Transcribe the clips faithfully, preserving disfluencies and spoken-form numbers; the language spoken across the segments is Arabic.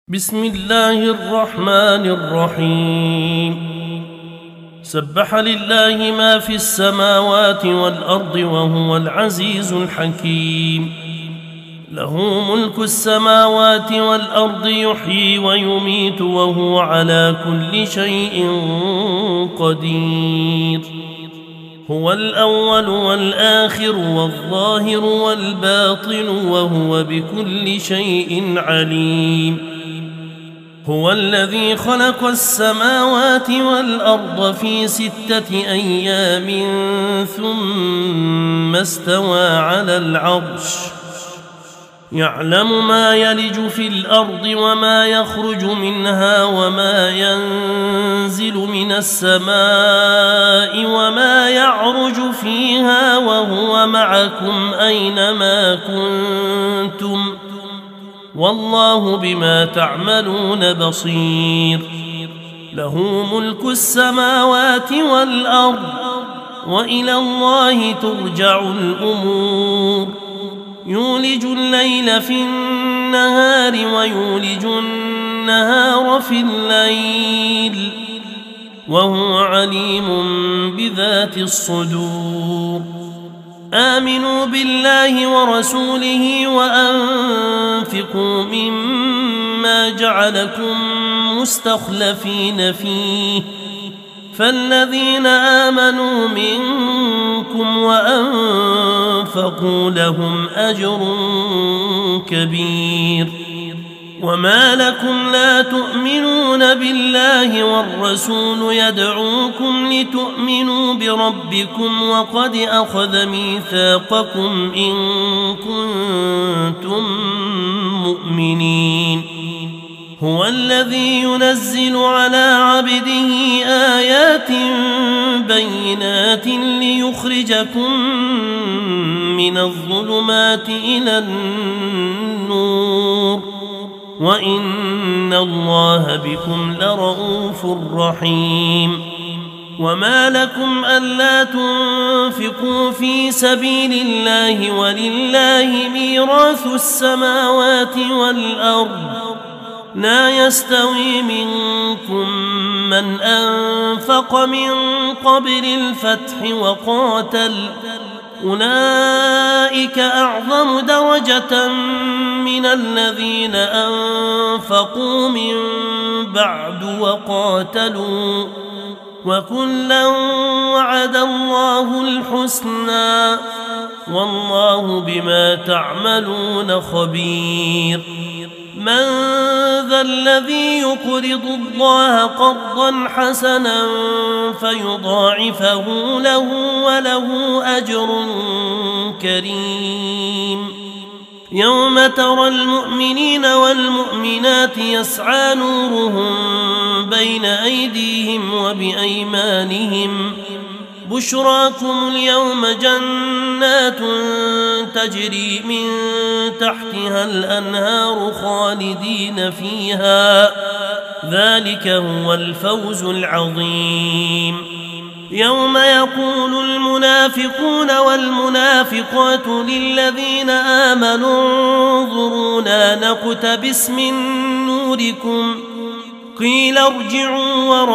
بسم الله الرحمن الرحيم. سبح لله ما في السماوات والأرض وهو العزيز الحكيم. له ملك السماوات والأرض يحيي ويميت وهو على كل شيء قدير. هو الأول والآخر والظاهر والباطن وهو بكل شيء عليم. هو الذي خلق السماوات والأرض في ستة أيام ثم استوى على العرش يعلم ما يلج في الأرض وما يخرج منها وما ينزل من السماء وما يعرج فيها وهو معكم أينما كنتم والله بما تعملون بصير. له ملك السماوات والأرض وإلى الله ترجع الأمور. يولج الليل في النهار ويولج النهار في الليل وهو عليم بذات الصدور. آمنوا بالله ورسوله وأنفقوا مما جعلكم مستخلفين فيه فالذين آمنوا منكم وأنفقوا لهم أجر كبير. وما لكم لا تؤمنون بالله والرسول يدعوكم لتؤمنوا بربكم وقد أخذ ميثاقكم إن كنتم مؤمنين. هو الذي ينزل على عبده آيات بينات ليخرجكم من الظلمات إلى النور وإن الله بكم لرؤوف رحيم. وما لكم ألا تنفقوا في سبيل الله ولله ميراث السماوات والأرض لا يستوي منكم من أنفق من قبل الفتح وقاتل أولئك أعظم درجة من الذين أنفقوا من بعد وقاتلوا وكلا وعد الله الحسنى والله بما تعملون خبير. من ذا الذي يقرض الله قرضا حسنا فيضاعفه له وله أجر كريم. يوم ترى المؤمنين والمؤمنات يسعى نورهم بين أيديهم وبأيمانهم بشراكم اليوم جنات تجري من تحتها الأنهار خالدين فيها ذلك هو الفوز العظيم. يوم يقول المنافقون والمنافقات للذين آمنوا انظرونا نقتبس من نوركم قيل ارجعوا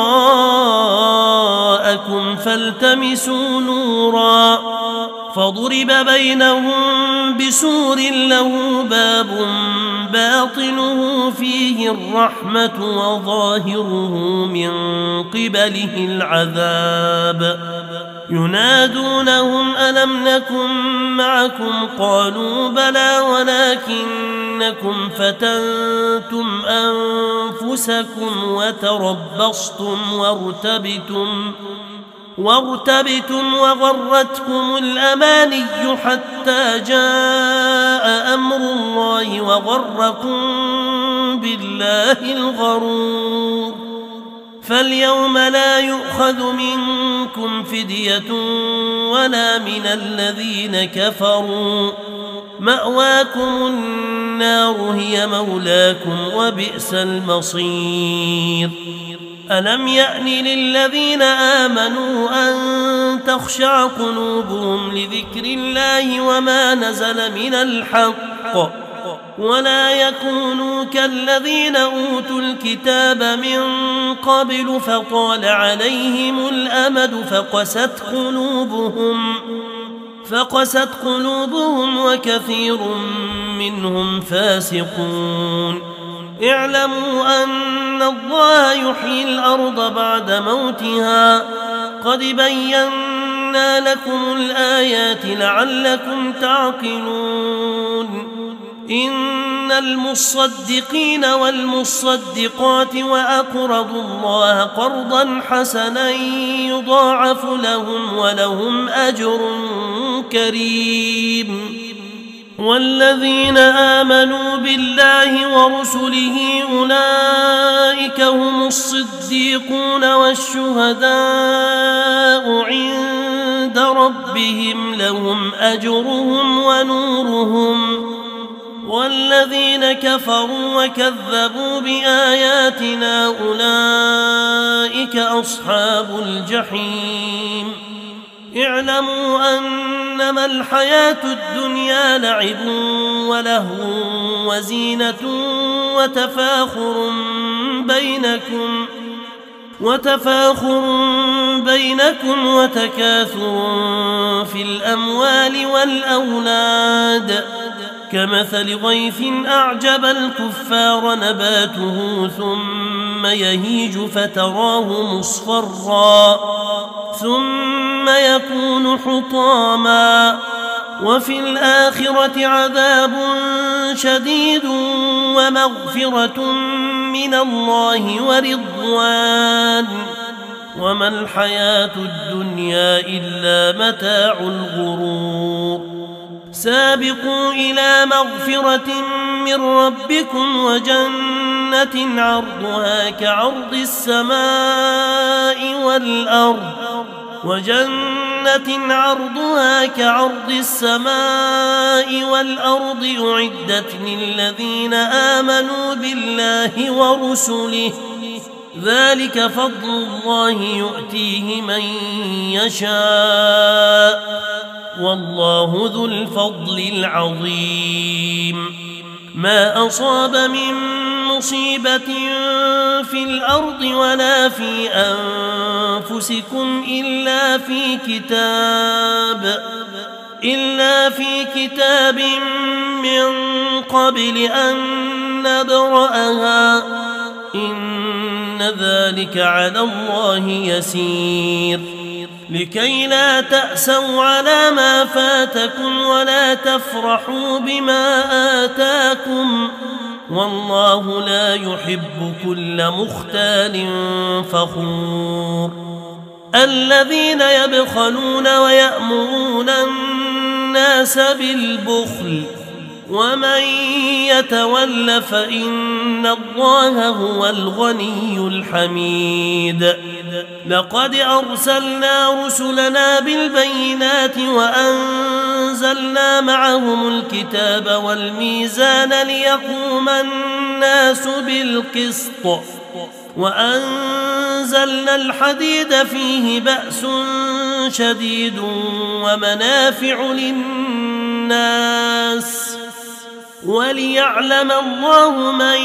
وراءكم فالتمسوا نورا فضرب بينهم بسور له باب باطنه فيه الرحمة وظاهره من قبله العذاب. ينادونهم ألم نكن معكم قالوا بلى ولكنكم فتنتم أنفسكم وتربصتم وارتبتم وارتبتم وغرتكم الأماني حتى جاء أمر الله وغركم بالله الغرور. فاليوم لا يؤخذ منكم فدية ولا من الذين كفروا مأواكم النار هي مولاكم وبئس المصير. ألم يأن للذين آمنوا أن تخشع قلوبهم لذكر الله وما نزل من الحق ولا يكونوا كالذين أوتوا الكتاب من قبل فطال عليهم الأمد فقست قلوبهم فقست قلوبهم وكثير منهم فاسقون. اعلموا أن الله يحيي الأرض بعد موتها قد بينا لكم الآيات لعلكم تعقلون. إن المصدقين والمصدقات وأقرضوا الله قرضا حسنا يضاعف لهم ولهم أجر كريم. والذين آمنوا بالله ورسله أولئك هم الصديقون والشهداء عند ربهم لهم أجرهم ونورهم. والذين كفروا وكذبوا بآياتنا أولئك أصحاب الجحيم. اعلموا أنما الحياة الدنيا لعب ولهو وزينة وتفاخر بينكم وتفاخر بينكم وتكاثر في الأموال والأولاد كمثل غيث أعجب الكفار نباته ثم يهيج فتراه مصفرا ثم يكون حطاما وفي الآخرة عذاب شديد ومغفرة من الله ورضوان وما الحياة الدنيا إلا متاع الغرور. سابقوا إلى مغفرة من ربكم وجنة عرضها كعرض السماء والأرض وجنة عرضها كعرض السماء والأرض أعدت للذين آمنوا بالله ورسله ذلك فضل الله يؤتيه من يشاء والله ذو الفضل العظيم. ما أصاب من مصيبة في الأرض ولا في أنفسكم إلا في كتاب إلا في كتاب من قبل أن نبرأها إن ذلك على الله يسير. لكي لا تأسوا على ما فاتكم ولا تفرحوا بما آتاكم والله لا يحب كل مختال فخور. الذين يبخلون ويأمرون الناس بالبخل ومن يتول فإن الله هو الغني الحميد. لقد أرسلنا رسلنا بالبينات وأنزلنا معهم الكتاب والميزان ليقوم الناس بالقسط وأنزلنا الحديد فيه بأس شديد ومنافع للناس وليعلم الله من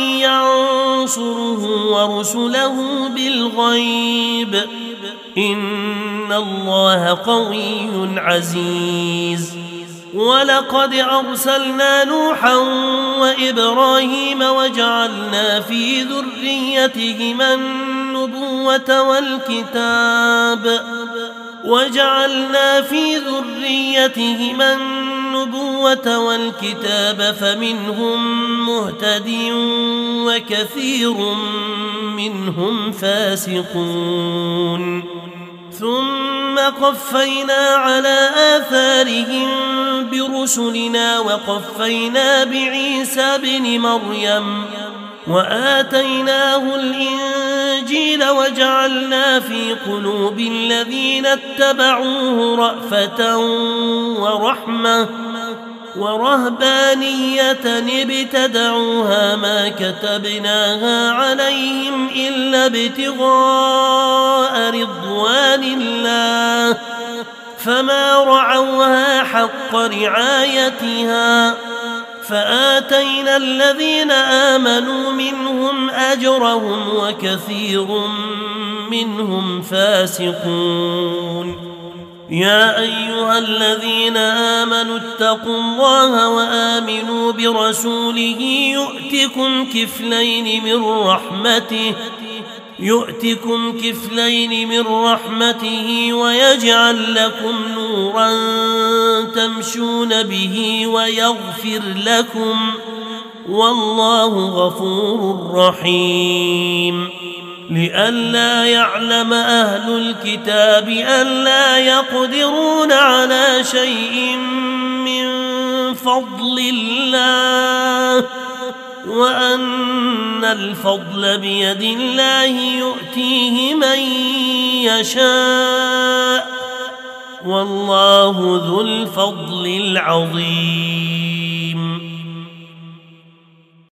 ينصره ورسله بالغيب إن الله قوي عزيز. ولقد أرسلنا نوحا وإبراهيم وجعلنا في ذريتهما النبوة والكتاب وجعلنا في ذريتهما النبوة والكتاب فمنهم مهتد وكثير منهم فاسقون. ثم قفينا على آثارهم برسلنا وقفينا بعيسى بن مريم وآتيناه الإنجيل وجعلنا في قلوب الذين اتبعوه رأفة ورحمة ورهبانية ابتدعوها ما كتبناها عليهم إلا ابتغاء رضوان الله فما رعوها حق رعايتها فآتينا الذين آمنوا منهم أجرهم وكثير منهم فاسقون يا أيها الذين آمنوا اتقوا الله وآمنوا برسوله يؤتكم كفلين من رحمته يؤتكم كفلين من رحمته ويجعل لكم نورا تمشون به ويغفر لكم والله غفور رحيم لئلا يعلم أهل الكتاب ألا يقدرون على شيء من فضل الله وأن الفضل بيد الله يؤتيه من يشاء والله ذو الفضل العظيم